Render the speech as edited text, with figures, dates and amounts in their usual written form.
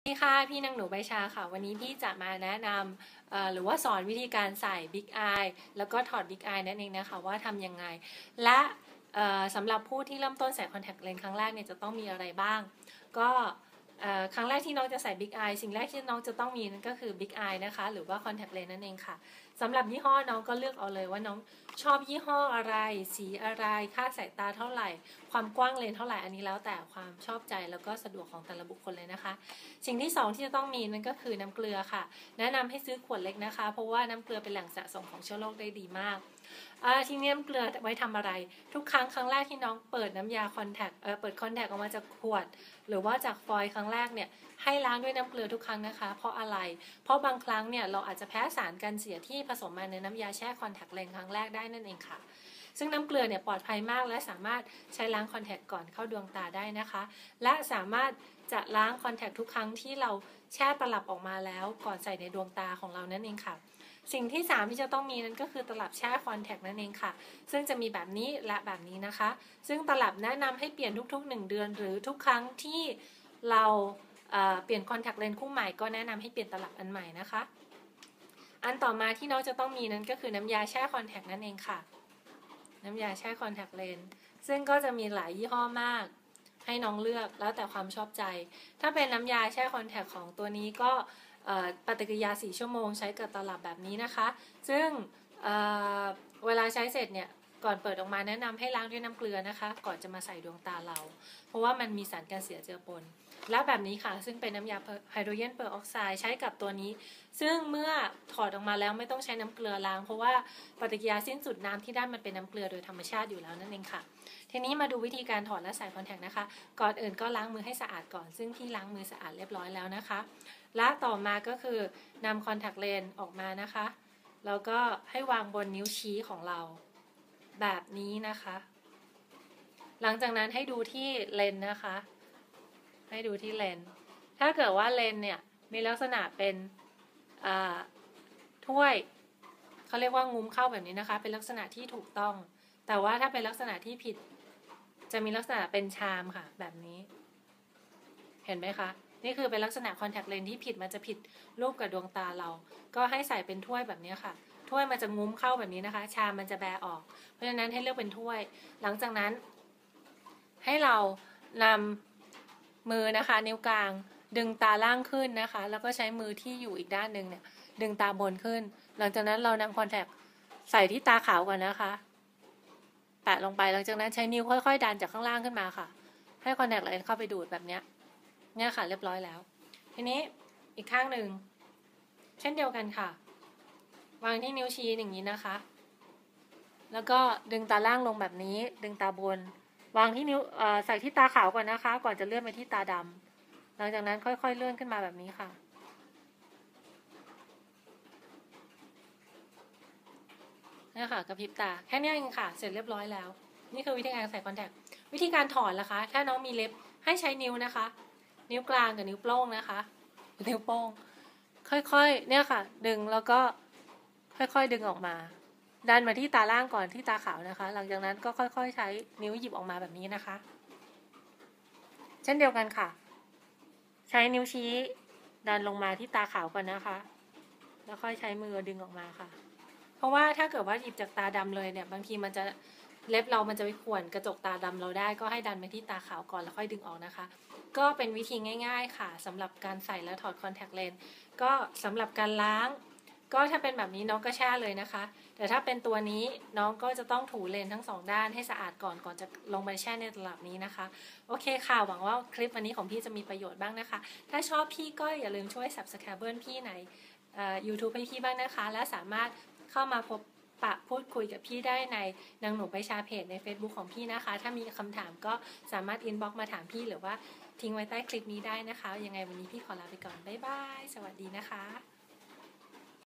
สวัสดีค่ะพี่นางหนูใบชาค่ะวันนี้พี่จะมาแนะนำหรือว่าสอนวิธีการใส่บิ๊กอายแล้วก็ถอดบิ๊กอายนั่นเองนะคะว่าทำยังไงและสำหรับผู้ที่เริ่มต้นใส่คอนแทคเลนส์ครั้งแรกเนี่ยจะต้องมีอะไรบ้างก็ครั้งแรกที่น้องจะใส่บิ๊กอายสิ่งแรกที่น้องจะต้องมีนั่นก็คือบิ๊กอายนะคะหรือว่าคอนแทคเลนส์นั่นเองค่ะสำหรับยี่ห้อน้องก็เลือกเอาเลยว่าน้องชอบยี่ห้ออะไรสีอะไรค่าสายตาเท่าไหร่ความกว้างเลนเท่าไหร่อันนี้แล้วแต่ความชอบใจแล้วก็สะดวกของแต่ละบุคคลเลยนะคะสิ่งที่2ที่จะต้องมีนั่นก็คือน้ำเกลือค่ะแนะนำให้ซื้อขวดเล็กนะคะเพราะว่าน้ำเกลือเป็นแหล่งสะสมของเชื้อโรคได้ดีมากทีนี้น้ำเกลือไว้ทำอะไรทุกครั้งแรกที่น้องเปิดน้ำยาคอนแทคเปิดคอนแทคออกมาจากขวดหรือว่าจากฟอยล์ครั้งแรกเนี่ยให้ล้างด้วยน้ำเกลือทุกครั้งนะคะเพราะอะไรเพราะบางครั้งเนี่ยเราอาจจะแพ้สารกันเสียที่ผสมมาในน้ำยาแช่คอนแทคเลนส์ครั้งแรกได้นั่นเองค่ะซึ่งน้ำเกลือเนี่ยปลอดภัยมากและสามารถใช้ล้างคอนแทคก่อนเข้าดวงตาได้นะคะและสามารถจะล้างคอนแทคทุกครั้งที่เราแช่ตลับออกมาแล้วก่อนใส่ในดวงตาของเรานั่นเองค่ะสิ่งที่3ที่จะต้องมีนั่นก็คือตลับแช่คอนแทคนั่นเองค่ะซึ่งจะมีแบบนี้และแบบนี้นะคะซึ่งตลับแนะนำให้เปลี่ยนทุกๆ1 เดือนหรือทุกครั้งที่เราเปลี่ยนคอนแทคเลนส์คู่ใหม่ก็แนะนำให้เปลี่ยนตลับอันใหม่นะคะอันต่อมาที่น้องจะต้องมีนั้นก็คือน้ำยาแช่คอนแทคนั่นเองค่ะน้ำยาแช่คอนแทคเลนส์ซึ่งก็จะมีหลายยี่ห้อมากให้น้องเลือกแล้วแต่ความชอบใจถ้าเป็นน้ำยาแช่คอนแทคของตัวนี้ก็ปฏิกิริยา4 ชั่วโมงใช้กับตลับแบบนี้นะคะซึ่งเวลาใช้เสร็จเนี่ยก่อนเปิดออกมาแนะนำให้ล้างด้วยน้ำเกลือนะคะก่อนจะมาใส่ดวงตาเราเพราะว่ามันมีสารกันเสียเจือปนและแบบนี้ค่ะซึ่งเป็นน้ำยาไฮโดรเจนเปอร์ออกไซด์ใช้กับตัวนี้ซึ่งเมื่อถอดออกมาแล้วไม่ต้องใช้น้ำเกลือล้างเพราะว่าปฏิกิริยาสิ้นสุดน้ำที่ได้มันเป็นน้ำเกลือโดยธรรมชาติอยู่แล้วนั่นเองค่ะทีนี้มาดูวิธีการถอดและใส่คอนแทคนะคะก่อนอื่นก็ล้างมือให้สะอาดก่อนซึ่งพี่ล้างมือสะอาดเรียบร้อยแล้วนะคะและต่อมาก็คือนำคอนแทคเลนส์ออกมานะคะแล้วก็ให้วางบนนิ้วชี้ของเราแบบนี้นะคะหลังจากนั้นให้ดูที่เลนส์นะคะให้ดูที่เลนส์ถ้าเกิดว่าเลนส์เนี่ยมีลักษณะเป็นถ้วยเขาเรียกว่างุ้มเข้าแบบนี้นะคะเป็นลักษณะที่ถูกต้องแต่ว่าถ้าเป็นลักษณะที่ผิดจะมีลักษณะเป็นชามค่ะแบบนี้เห็นไหมคะนี่คือเป็นลักษณะคอนแทคเลนส์ที่ผิดมันจะผิดรูปกับดวงตาเราก็ให้ใส่เป็นถ้วยแบบนี้ค่ะถ้วยมันจะงุ้มเข้าแบบนี้นะคะชามมันจะแบออกเพราะฉะนั้นให้เลือกเป็นถ้วยหลังจากนั้นให้เรานำมือนะคะนิ้วกลางดึงตาล่างขึ้นนะคะแล้วก็ใช้มือที่อยู่อีกด้านหนึ่งเนี่ยดึงตาบนขึ้นหลังจากนั้นเรานำคอนแทคใส่ที่ตาขาวก่อนนะคะแปะลงไปหลังจากนั้นใช้นิ้วค่อยๆดันจากข้างล่างขึ้นมาค่ะให้คอนแทคเลนส์เข้าไปดูดแบบนี้เนี่ยค่ะเรียบร้อยแล้วทีนี้อีกข้างหนึ่งเช่นเดียวกันค่ะวางที่นิ้วชี้อย่างนี้นะคะแล้วก็ดึงตาล่างลงแบบนี้ดึงตาบนวางที่นิ้วใส่ที่ตาขาวก่อนนะคะก่อนจะเลื่อนไปที่ตาดำหลังจากนั้นค่อยๆเลื่อนขึ้นมาแบบนี้ค่ะนี่ค่ะกระพริบตาแค่นี้เองค่ะเสร็จเรียบร้อยแล้วนี่คือวิธีการใส่คอนแทควิธีการถอดล่ะคะถ้าน้องมีเล็บให้ใช้นิ้วนะคะนิ้วกลางกับนิ้วโป้งนะคะนิ้วโป้งค่อยๆเนี่ยค่ะดึงแล้วก็ค่อยๆดึงออกมาดันมาที่ตาล่างก่อนที่ตาขาวนะคะหลังจากนั้นก็ค่อยๆใช้นิ้วหยิบออกมาแบบนี้นะคะเช่นเดียวกันค่ะใช้นิ้วชี้ดันลงมาที่ตาขาวก่อนนะคะแล้วค่อยใช้มือดึงออกมาค่ะเพราะว่าถ้าเกิดว่าหยิบจากตาดำเลยเนี่ยบางทีมันจะเล็บเรามันจะไปข่วนกระจกตาดำเราได้ก็ให้ดันไปที่ตาขาวก่อนแล้วค่อยดึงออกนะคะก็เป็นวิธีง่ายๆค่ะสำหรับการใส่และถอดคอนแทคเลนส์ก็สำหรับการล้างก็ถ้าเป็นแบบนี้น้องก็แช่เลยนะคะแต่ถ้าเป็นตัวนี้น้องก็จะต้องถูเลนทั้ง2 ด้านให้สะอาดก่อนจะลงไปแช่ในตลับนี้นะคะโอเคค่ะหวังว่าคลิปวันนี้ของพี่จะมีประโยชน์บ้างนะคะถ้าชอบพี่ก็อย่าลืมช่วย Subscribe พี่ในYouTube ให้พี่บ้างนะคะและสามารถเข้ามาพบปะพูดคุยกับพี่ได้ในนางหนูไปชาเพจใน Facebook ของพี่นะคะถ้ามีคำถามก็สามารถอินบ็อกซ์มาถามพี่หรือว่าทิ้งไว้ใต้คลิปนี้ได้นะคะยังไงวันนี้พี่ขอลาไปก่อนบ๊ายบายสวัสดีนะคะ